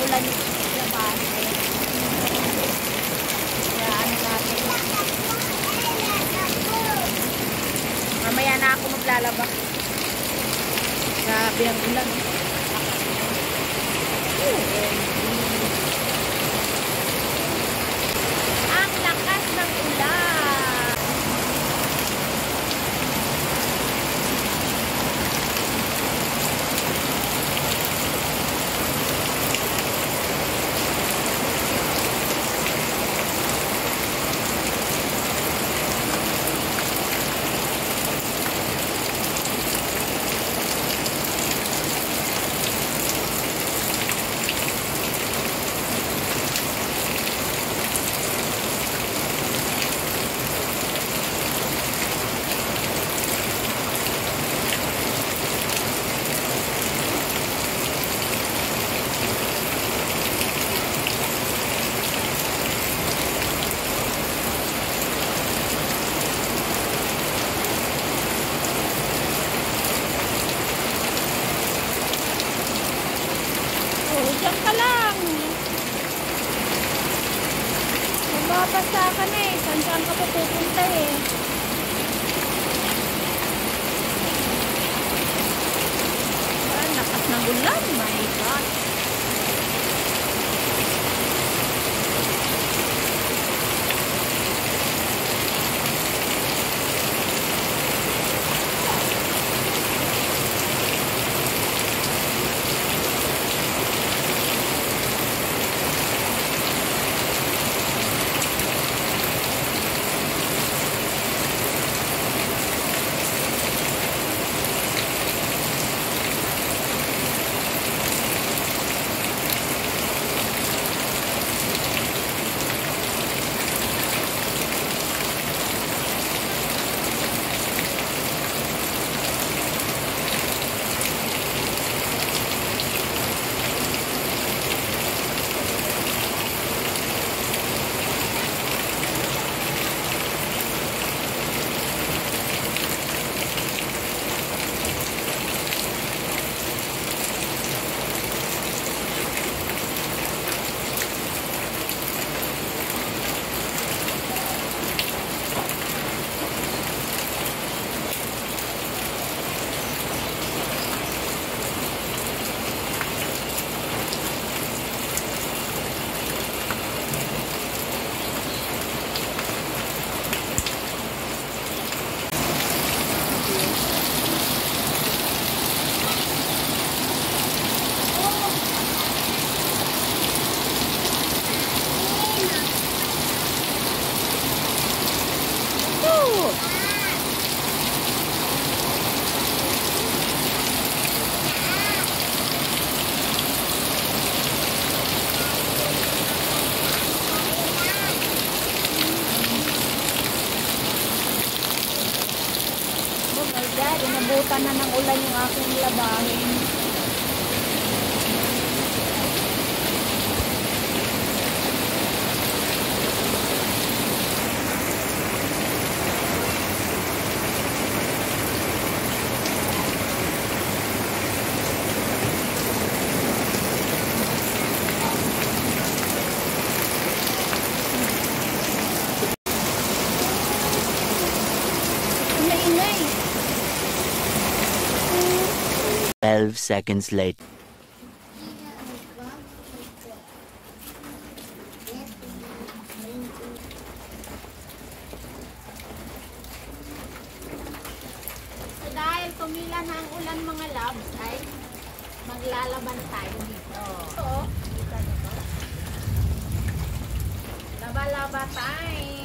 ulan yung labas. Kaya ano natin. Mamaya na ako maglalaba. Grabe ang ulan. Ang lakas ng ulan. Diyan ka lang. Magbabasa ka na eh. Saan ka pa pupunta eh. Ang lakas ng ulan. My God. Inabutan na ng ulan yung aking labahin. Ingay-ingay. 12 seconds later. So dahil tumila na ang ulan mga loves ay maglalaban tayo dito. So, kita nyo ba? Laba-laba tayo.